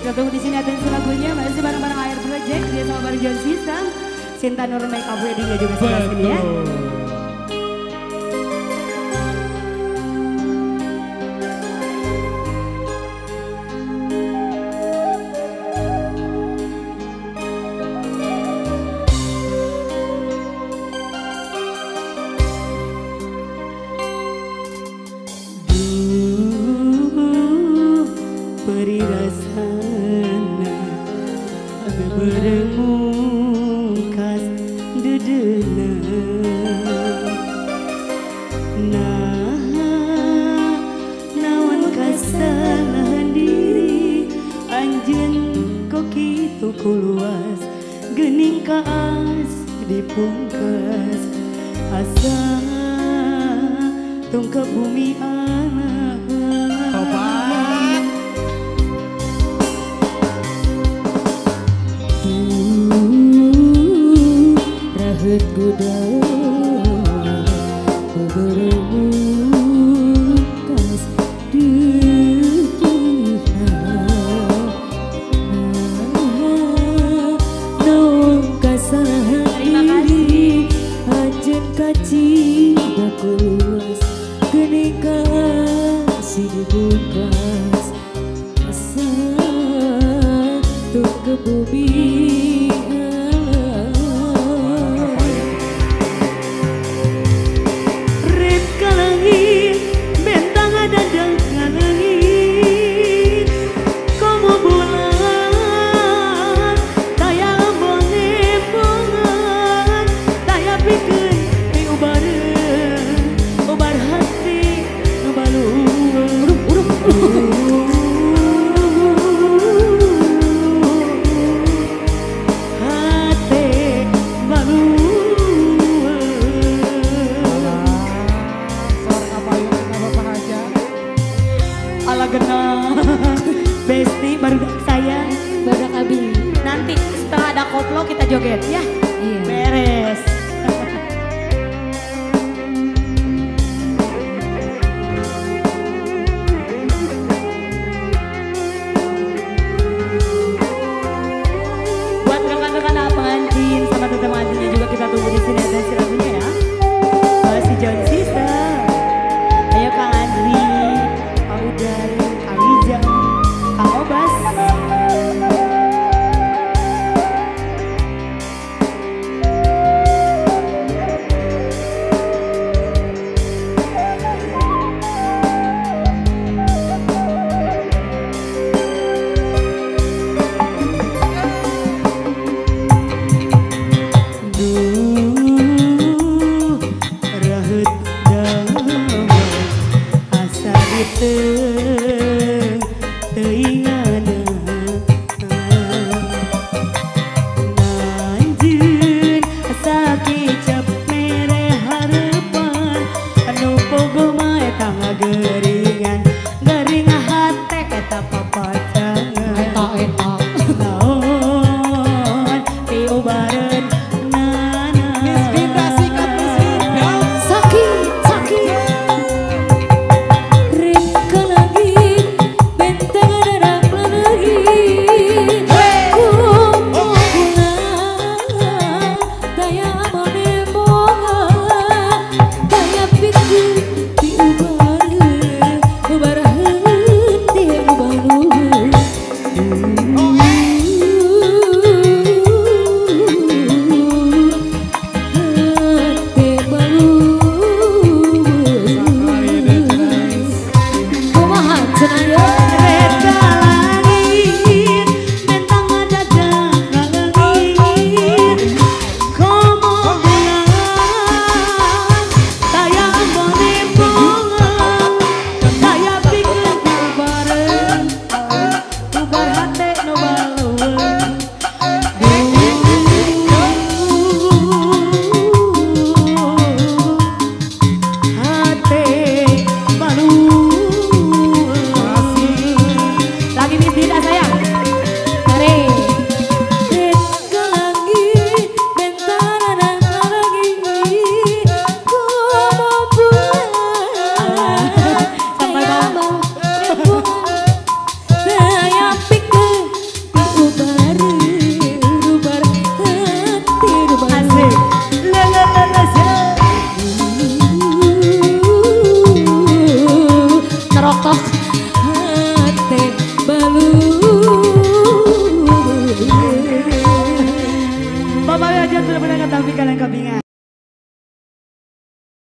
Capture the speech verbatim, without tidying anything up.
Ketemu di sini atensi lagunya masih bareng-bareng Air Project dia sama bareng John System, Sinta Nur Makeup Weddingnya juga sebelah sini ya. Beri rasana beremungkas dedena nah nawan kasalahan diri anjeun kok kitu kuluas geuning kaas dipungkas asa tong ke bumi anak rahut gudang beremungkas dedeuhan naon kasalahan diri anjeun kacida kuluas geuning kasih dibungkas asa tong ke bumi Besti baru saya Badak Abi. nanti setelah ada koplo kita joget ya. Iya. Beres. Buat rekan-rekan pengantin sama teman pengantinnya juga kita tunggu di sini ada lagunya ya. Masih John System. Ayo Kang Andri, Pak Udan, Aliza, Kang Obas. sudah mendengar tapi kalian kebingungan.